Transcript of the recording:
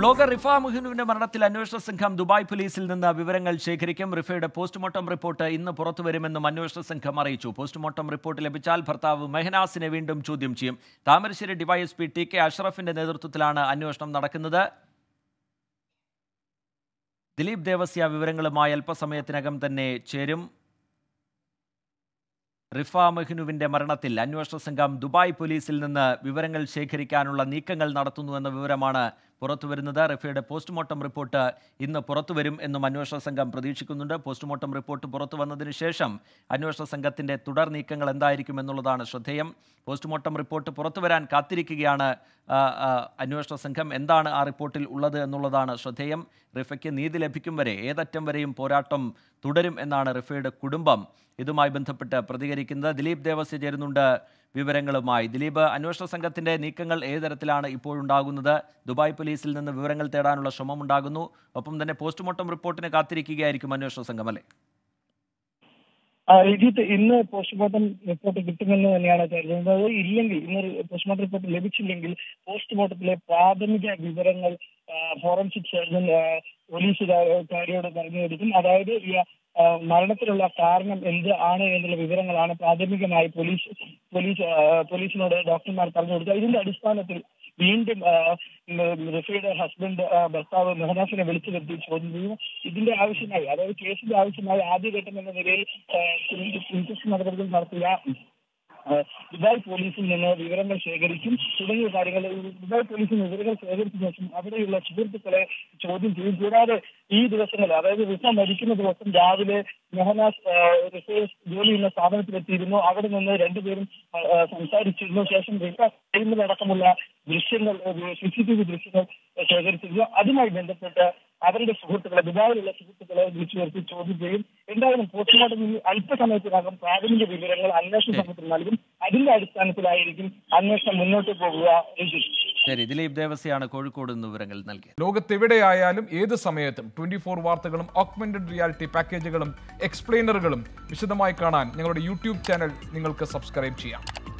Blogger Rifa മുഹിനുവിന്റെ മരണത്തിൽ അന്വേഷണ സംഘം ദുബായ് പോലീസിൽ നിന്ന് വിവരങ്ങൾ ശേഖരിക്കും. റിഫയുടെ പോസ്റ്റ്മോർട്ടം റിപ്പോർട്ട് ഇന്ന് പുറത്തുവരുമെന്നും അന്വേഷണ സംഘം അറിയിച്ചു. പോസ്റ്റ്മോർട്ടം റിപ്പോർട്ട് ലഭിച്ചാൽ ഭർത്താവ് മെഹനാസിനെ വീണ്ടും ചോദ്യം ചെയ്യും. Thamarassery DYSP TK. അഷ്റഫിന്റെ നേതൃത്വത്തിലാണ് അന്വേഷണം നടക്കുന്നത്. ദിലീപ് ദേവസ്യ വിവരങ്ങളുമായി അല്പസമയത്തിനകം തന്നെ ചേരും. റിഫ മുഹിനുവിന്റെ മരണത്തിൽ അന്വേഷണ സംഘം ദുബായ് പോലീസിൽ നിന്ന് വിവരങ്ങൾ ശേഖരിക്കാനുള്ള നീക്കങ്ങൾ നടത്തുന്നുവെന്ന വിവരമാണ് പുറത്തുവരുന്നത്. റിഫയുടെ പോസ്റ്റ്മോർട്ടം റിപ്പോർട്ട് ഇന്ന് പുറത്തുവരും എന്നും അന്വേഷണ സംഘം പ്രതീക്ഷിക്കുന്നുണ്ട്. പോസ്റ്റ്മോർട്ടം റിപ്പോർട്ട് പുറത്തു വന്നതിന് ശേഷം അന്വേഷണ സംഘത്തിന്റെ തുടർ നീക്കങ്ങൾ എന്തായിരിക്കും എന്നുള്ളതാണ് ശ്രദ്ധേയം. പോസ്റ്റ്മോർട്ടം റിപ്പോർട്ട് പുറത്തുവരാൻ കാത്തിരിക്കുകയാണ് അന്വേഷണ സംഘം. എന്താണ് ആ റിപ്പോർട്ടിൽ ഉള്ളത് എന്നുള്ളതാണ് ശ്രദ്ധേയം. റിഫയ്ക്ക് നീതി ലഭിക്കും വരെ ഏതറ്റം വരെയും പോരാട്ടം തുടരും എന്നാണ് റിഫയുടെ കുടുംബം ഇതുമായി ബന്ധപ്പെട്ട് പ്രതികരിക്കുന്നത്. ദിലീപ് ദേവസ്യ ചേരുന്നുണ്ട് വിവരങ്ങളുമായി. ദിലീപ്, അന്വേഷണ സംഘത്തിന്റെ നീക്കങ്ങൾ ഏത് തരത്തിലാണ് ഇപ്പോഴുണ്ടാകുന്നത്? ദുബായ് പോലീസിൽ നിന്ന് വിവരങ്ങൾ തേടാനുള്ള ശ്രമം ഉണ്ടാകുന്നു. ഒപ്പം തന്നെ പോസ്റ്റ്മോർട്ടം റിപ്പോർട്ടിന് കാത്തിരിക്കുകയായിരിക്കും അന്വേഷണ സംഘം, അല്ലേ? ഇന്ന് പോസ്റ്റ്മോർട്ടം റിപ്പോർട്ട് കിട്ടുമെന്ന് തന്നെയാണ് കരുതുന്നത്. ഇല്ലെങ്കിൽ ഇന്ന് പോസ്റ്റ്മോർട്ടം റിപ്പോർട്ട് ലഭിച്ചില്ലെങ്കിൽ പോസ്റ്റ്മോർട്ടത്തിലെ പ്രാഥമിക വിവരങ്ങൾ ഫോറൻസിക് സർജൻ പോലീസുകാരോട് പറഞ്ഞു കൊടുക്കും. അതായത് ഈ മരണത്തിനുള്ള കാരണം എന്ത് ആണ് എന്നുള്ള വിവരങ്ങളാണ് പ്രാഥമികമായി പോലീസിനോട് ഡോക്ടർമാർ പറഞ്ഞു കൊടുക്കുക. ഇതിന്റെ അടിസ്ഥാനത്തിൽ വീണ്ടും റിഫയുടെ ഹസ്ബൻഡ് ഭർത്താവ് മെഹനാസിനെ വിളിച്ചു വരുത്തി ചോദ്യം ചെയ്യും. ഇതിന്റെ ആവശ്യമായി, അതായത് കേസിന്റെ ആവശ്യമായി ആദ്യഘട്ടം എന്ന നിലയിൽ ഇൻക്വസ്റ്റ് നടപടികൾ നടത്തിയ ദുബായ് പോലീസിൽ നിന്ന് വിവരങ്ങൾ ശേഖരിക്കും തുടങ്ങിയ കാര്യങ്ങൾ. ദുബായ് പോലീസിൽ നിന്ന് വിവരങ്ങൾ ശേഖരിച്ച ശേഷം അവിടെയുള്ള സുഹൃത്തുക്കളെ ചോദ്യം ചെയ്യും. കൂടാതെ ഈ ദിവസങ്ങൾ, അതായത് റിഫ മരിക്കുന്ന ദിവസം രാവിലെ മെഹനാസ് റിഫ ജോലി ചെയ്യുന്ന സ്ഥാപനത്തിലെത്തിയിരുന്നു. അവിടെ നിന്ന് രണ്ടുപേരും സംസാരിച്ചിരുന്നു. ശേഷം റിഫ ചെയ്യുന്നതടക്കമുള്ള ദൃശ്യങ്ങൾ, CCTV ദൃശ്യങ്ങൾ ശേഖരിച്ചിരുന്നു. അതുമായി ബന്ധപ്പെട്ട് അവരുടെ സുഹൃത്തുക്കളെ, ദുബായിലുള്ള സുഹൃത്തുക്കളെ വിളിച്ചു വരുത്തി ചോദ്യം ചെയ്യും. എന്തായാലും പോസ്റ്റ്മോർട്ടം അല്പസമയത്തിനകം പ്രാഥമിക വിവരങ്ങൾ അന്വേഷണ സംഘത്തിന് നൽകും. അതിന്റെ അടിസ്ഥാനത്തിലായിരിക്കും അന്വേഷണം മുന്നോട്ട് പോകുക. ശരി, ദിലീപ് ദേവസ്യാണ് കോഴിക്കോട് നിന്ന് വിവരങ്ങൾ നൽകിയത്. ലോകത്തെവിടെയായാലും ഏത് സമയത്തും 24 വാർത്തകളും ഓഗ്മെന്റഡ് റിയാലിറ്റി പാക്കേജുകളും എക്സ്പ്ലെയിനറുകളും വിശദമായി കാണാൻ ഞങ്ങളുടെ യൂട്യൂബ് ചാനൽ നിങ്ങൾക്ക് സബ്സ്ക്രൈബ് ചെയ്യാം.